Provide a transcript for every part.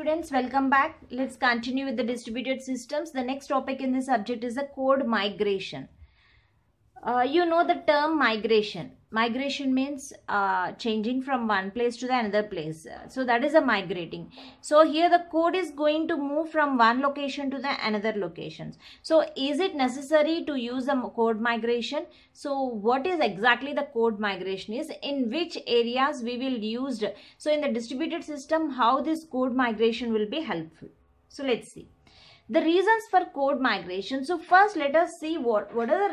students, welcome back. Let's continue with the distributed systems. The next topic in this subject is the code migration. You know the term migration. Migration means changing from one place to the another place. So that is a migrating. So here the code is going to move from one location to the another locations. So is it necessary to use a code migration? So what is exactly the code migration is? In which areas we will use? So in the distributed system, how this code migration will be helpful? So let's see. The reasons for code migration. So first let us see why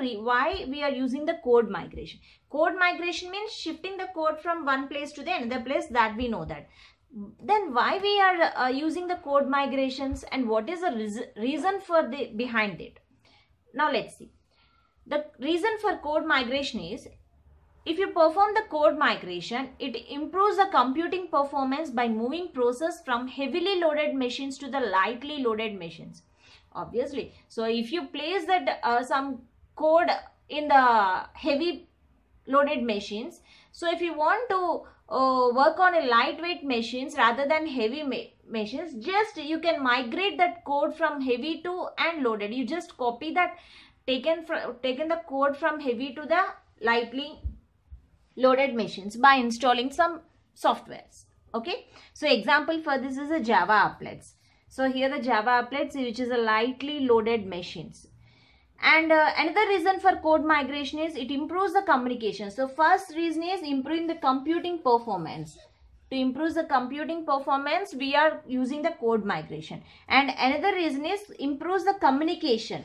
we are using the code migration. Code migration means shifting the code from one place to the another place, that we know that. Then why we are using the code migrations and what is the reason for the behind it? Now let's see. The reason for code migration is, if you perform the code migration, it improves the computing performance by moving process from heavily loaded machines to the lightly loaded machines. Obviously, so if you place that some code in the heavy loaded machines, so if you want to work on a lightweight machines rather than heavy machines, just you can migrate that code from heavy to and loaded. You just copy that, taken the code from heavy to the lightly loaded machines by installing some softwares. Okay, so example for this is a Java applets. So here the Java applets, which is a lightly loaded machines. And another reason for code migration is it improves the communication. So first reason is improving the computing performance. To improve the computing performance, we are using the code migration. And another reason is improves the communication.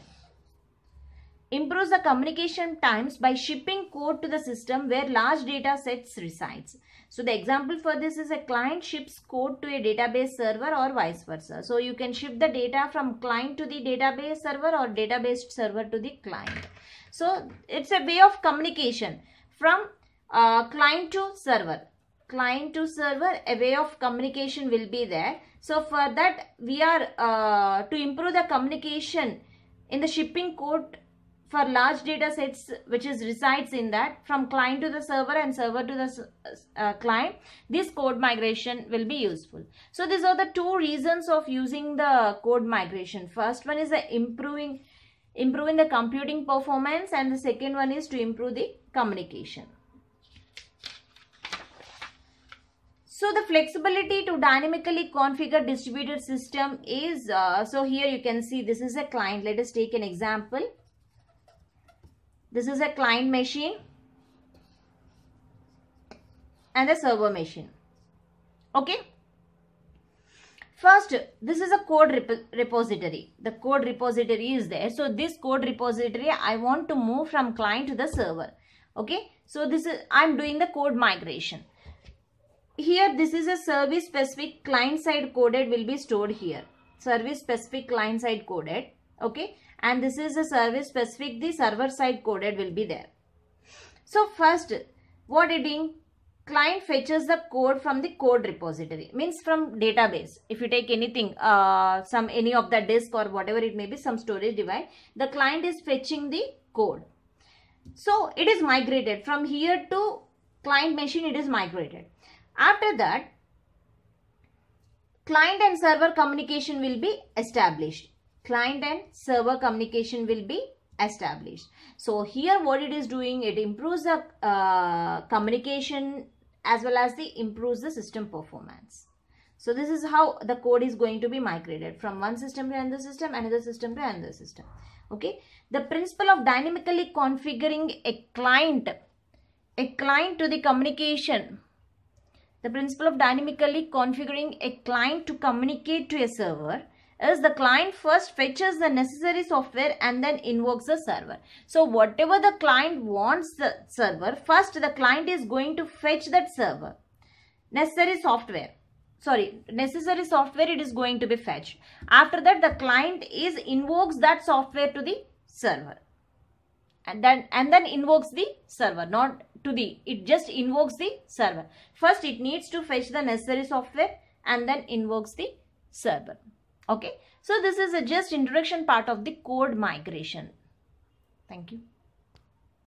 Improves the communication times by shipping code to the system where large data sets resides. So the example for this is a client ships code to a database server or vice versa. So you can ship the data from client to the database server or database server to the client. So it's a way of communication from client to server. Client to server, a way of communication will be there. So for that we are to improve the communication in the shipping code for large data sets which is resides in that from client to the server and server to the client, this code migration will be useful. So these are the two reasons of using the code migration. First one is the improving the computing performance, and the second one is to improve the communication. So the flexibility to dynamically configure distributed system is, so here you can see this is a client. Let us take an example. This is a client machine and a server machine. Okay. First, this is a code repository. The code repository is there. So this code repository, I want to move from client to the server. Okay. So this is, I'm doing the code migration. Here, this is a service specific client side coded will be stored here. Service specific client side coded. Okay. And this is a service specific, the server side coded will be there. So first, what it doing? Client fetches the code from the code repository, means from database. If you take anything, any of the disk or whatever it may be, some storage device, the client is fetching the code. So it is migrated from here to client machine, it is migrated. After that, client and server communication will be established. Client and server communication will be established. So here what it is doing, it improves the communication as well as improves the system performance. So this is how the code is going to be migrated from one system to another system to another system. Okay. The principle of dynamically configuring a client to the communication. The principle of dynamically configuring a client to communicate to a server is the client first fetches the necessary software and then invokes the server. So whatever the client wants the server, first the client is going to fetch that server. Necessary software it is going to be fetched. After that the client invokes that software to the server. And then invokes the server, not to it just invokes the server. First it needs to fetch the necessary software and then invokes the server. Okay, so this is a just introduction part of the code migration. Thank you.